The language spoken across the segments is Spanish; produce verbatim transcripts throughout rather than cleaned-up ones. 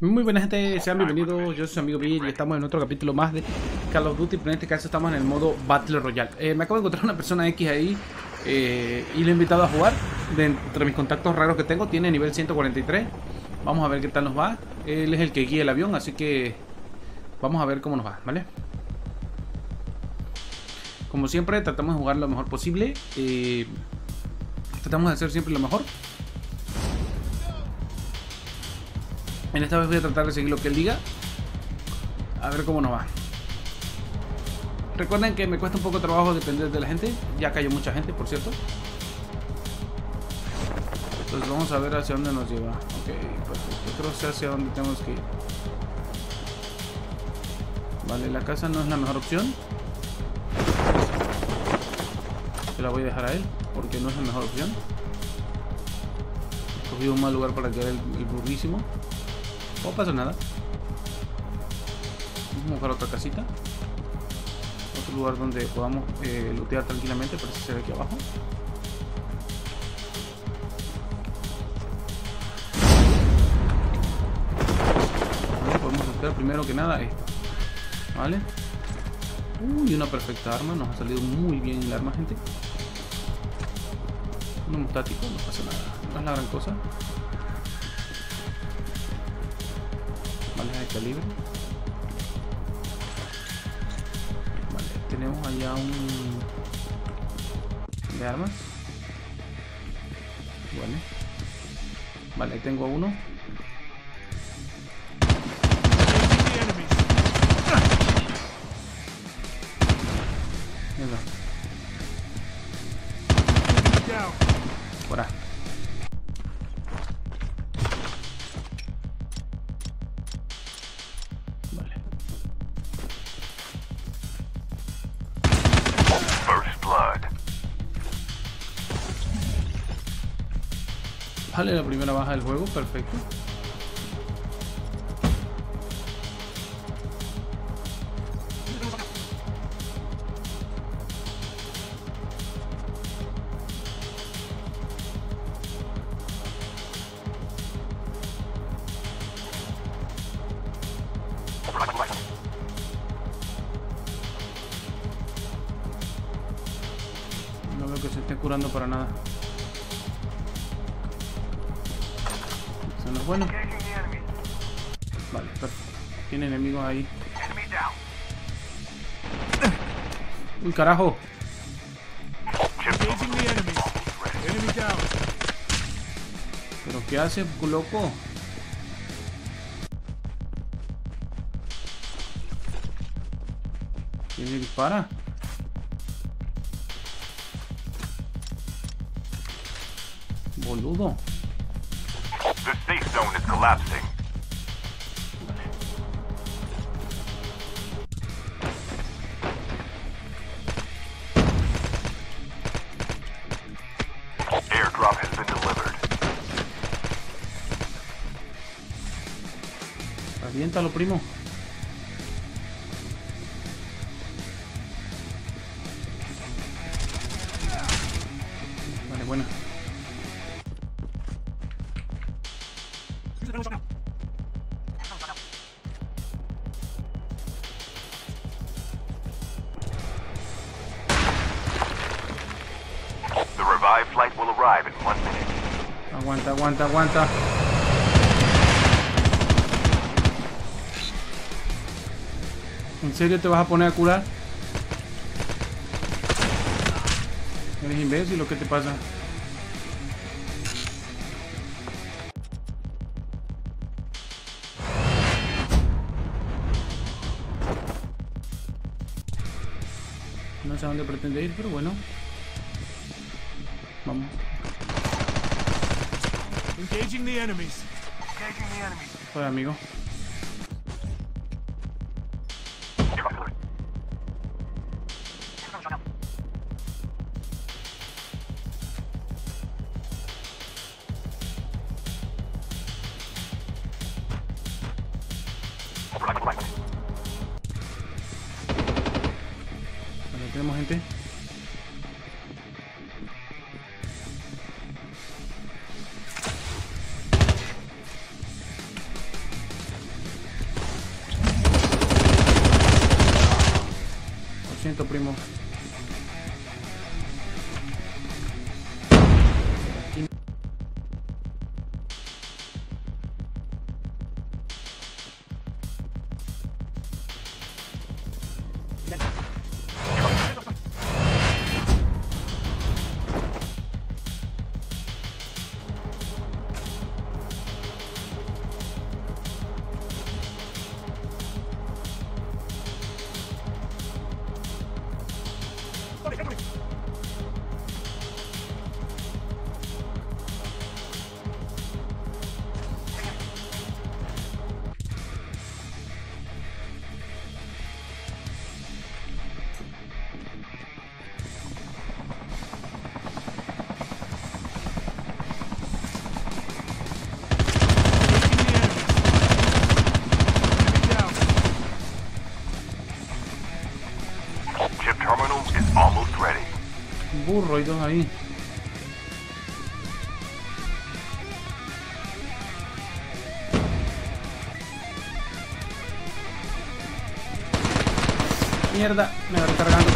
Muy buena gente, sean bienvenidos, yo soy su amigo Bill y estamos en otro capítulo más de Call of Duty, pero en este caso estamos en el modo Battle Royale. Eh, me acabo de encontrar una persona X ahí eh, y lo he invitado a jugar. De entre mis contactos raros que tengo, tiene nivel ciento cuarenta y tres. Vamos a ver qué tal nos va. Él es el que guía el avión, así que vamos a ver cómo nos va, ¿vale? Como siempre, tratamos de jugar lo mejor posible. Eh, tratamos de hacer siempre lo mejor. En esta vez voy a tratar de seguir lo que él diga. A ver cómo nos va. Recuerden que me cuesta un poco de trabajo depender de la gente. Ya cayó mucha gente, por cierto. Entonces vamos a ver hacia dónde nos lleva. Ok, perfecto. Creo que sé hacia dónde tenemos que ir. Vale, la casa no es la mejor opción. Se la voy a dejar a él, porque no es la mejor opción. He cogido un mal lugar para quedar el, el burrísimo. No pasa nada. Vamos a buscar otra casita. Otro lugar donde podamos eh, lootear tranquilamente. Parece ser aquí abajo. Vale, podemos lootear primero que nada esto. Vale. Uy, una perfecta arma. Nos ha salido muy bien el arma, gente. Un hemostático, no pasa nada. No es la gran cosa. De calibre. Vale, tenemos allá un de armas. Vale. Vale, tengo uno. Mierda. Fuera. Vale, la primera baja del juego, perfecto. No veo que se esté curando para nada. No es bueno. Vale, perfecto. Tiene enemigos ahí. Uy, carajo. ¿Pero qué hace, loco? ¿Quién le dispara? Boludo. The safe zone is collapsing. Airdrop has been delivered. Aviéntalo, primo. Vale, buena. The revived flight will arrive in one minute. Aguanta, aguanta, aguanta. ¿En serio te vas a poner a curar? ¿Eres imbécil o qué te pasa? No sé a dónde pretende ir, pero bueno. Vamos. Engaging the enemies. Engaging the enemies. Joder, amigo. Bueno, tenemos gente. siento, primo. Chip terminal is almost ready. Burro, hay dos ahí. Mierda, me va recargando.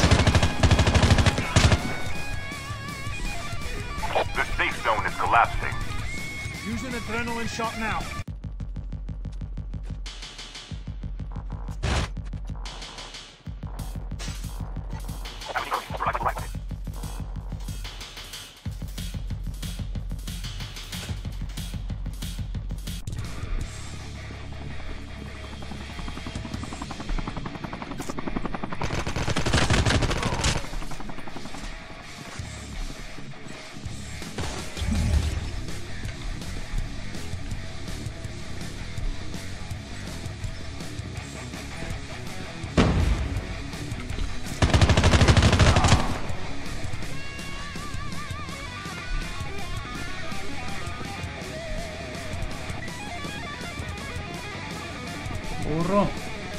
The safe zone is collapsing. Use an adrenaline shot now. Burro.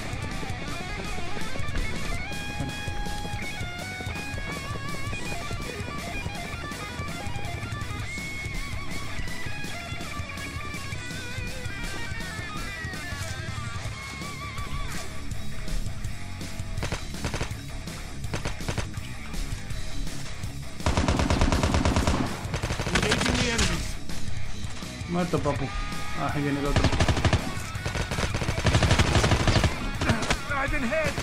Engaging the enemies. Muerto, papu. Ah, ahí viene el otro. I've been hit.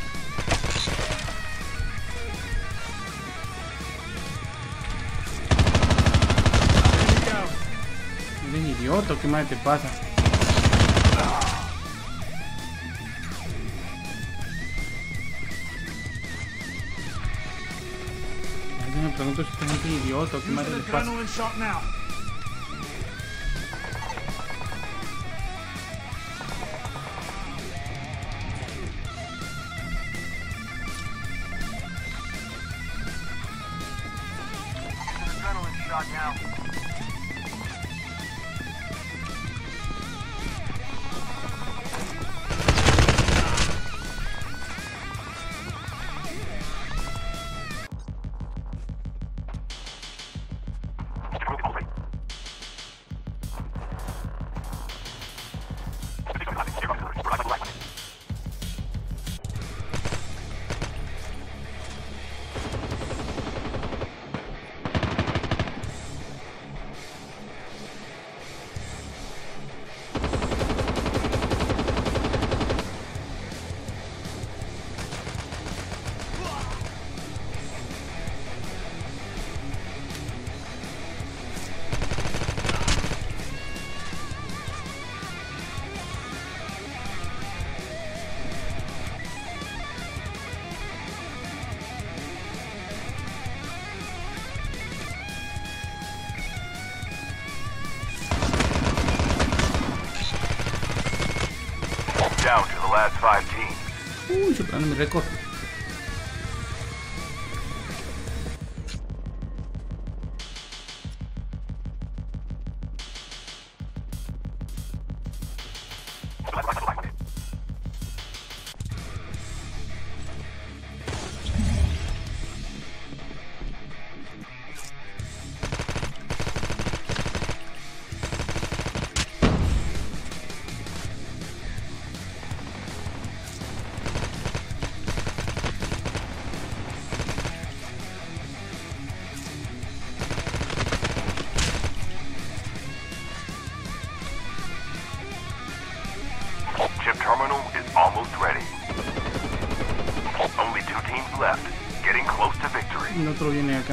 Enemy down. Eres idiota, ¿qué más te pasa? Alguien me pregunto si esta gente es idiota, ¿qué Use más an les pasa? adrenaline shot now. Adrenaline shot now. Down to the last five teams. Uy, superando mi récord. Y el otro viene acá.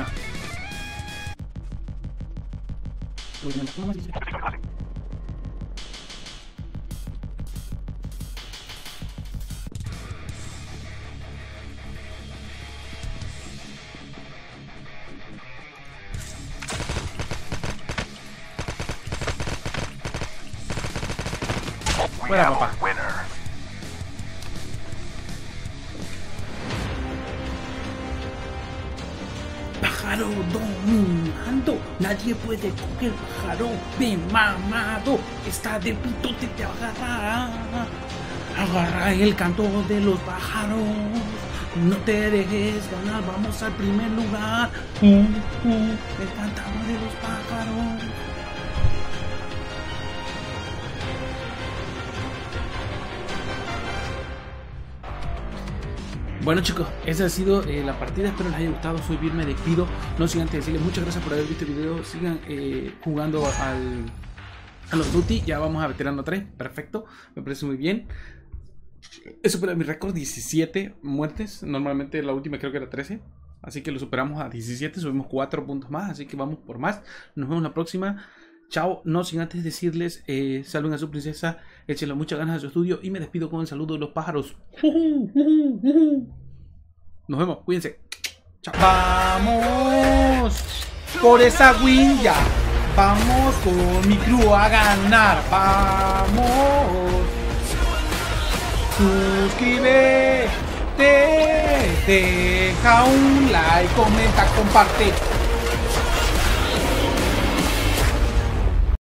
Fuera, papá. Pájaro dominando, nadie puede coger pájaro bien mamado, está de pito te te agarra, agarra el canto de los pájaros, no te dejes ganar, vamos al primer lugar, uh, uh, el cantado de los pájaros. Bueno chicos, esa ha sido eh, la partida, espero les haya gustado, soy Vir, me despido, no sin antes decirles muchas gracias por haber visto el video, sigan eh, jugando al Call of Duty, ya vamos a veterano tres, perfecto, me parece muy bien, he superado mi récord, diecisiete muertes, normalmente la última creo que era trece, así que lo superamos a diecisiete, subimos cuatro puntos más, así que vamos por más, nos vemos la próxima. Chao, no sin antes decirles, eh, saluden a su princesa, échenle muchas ganas a su estudio y me despido con el saludo de los pájaros. Nos vemos, cuídense. Chao. Vamos por esa win ya. Vamos con mi crew a ganar. Vamos. Suscríbete, deja un like, comenta, comparte.